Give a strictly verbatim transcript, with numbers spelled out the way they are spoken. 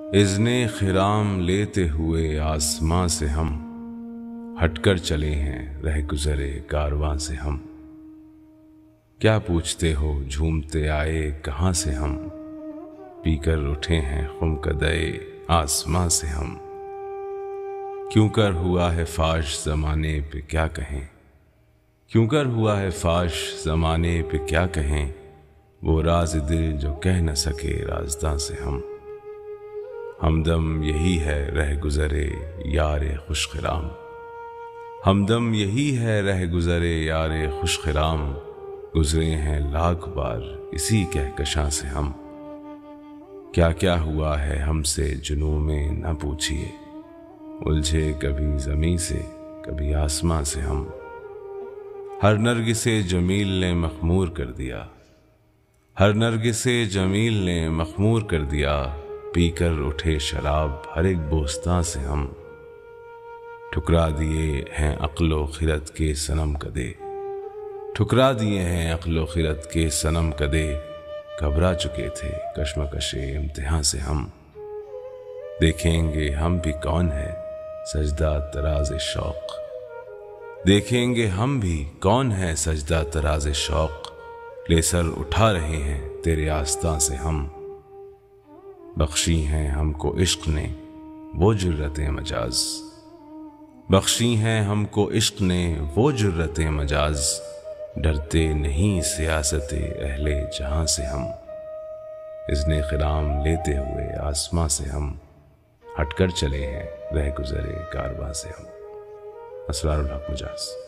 اذن خرام لیتے ہوئے آسماں سے ہم ہٹ کر چلے ہیں رہ گزرے کارواں سے ہم۔ کیا پوچھتے ہو جھومتے آئے کہاں سے ہم، پی کر اٹھے ہیں خم کدئے آسماں سے ہم۔ کیوں کر ہوا ہے فاش زمانے پہ کیا کہیں، کیوں کر ہوا ہے فاش زمانے پہ کیا کہیں، وہ راز دل جو کہہ نہ سکے رازداں سے ہم۔ ہمدم یہی ہے رہ گزرے یار خوش خرام، ہمدم یہی ہے رہ گزرے یار خوش خرام، گزرے ہیں لاکھ بار اسی کہکشاں سے ہم۔ کیا کیا ہوا ہے ہم سے جنوں میں نہ پوچھئے، الجھے کبھی زمیں سے کبھی آسماں سے ہم۔ ہر نرگس جمیل نے مخمور کر دیا، ہر نرگس جمیل نے مخمور کر دیا، پی کر اٹھے شراب ہر ایک بوستاں سے ہم۔ ٹھکرا دیے ہیں عقل و خرد کے صنم کدے، ٹھکرا دیے ہیں عقل و خرد کے صنم کدے، گھبرا چکے تھے کشمکش امتحاں سے ہم۔ دیکھیں گے ہم بھی کون ہے سجدہ تراز شوق، دیکھیں گے ہم بھی کون ہے سجدہ تراز شوق، لے سر اٹھا رہے ہیں تیرے آستاں سے ہم۔ بخشی ہیں ہم کو عشق نے وہ جرت مجاز، بخشی ہیں ہم کو عشق نے وہ جرت مجاز، ڈرتے نہیں سیاست اہل جہاں سے ہم۔ اذن خرام لیتے ہوئے آسماں سے ہم ہٹ کر چلے ہیں رہ گزرے کارواں سے ہم۔ اسرار الحق مجاز۔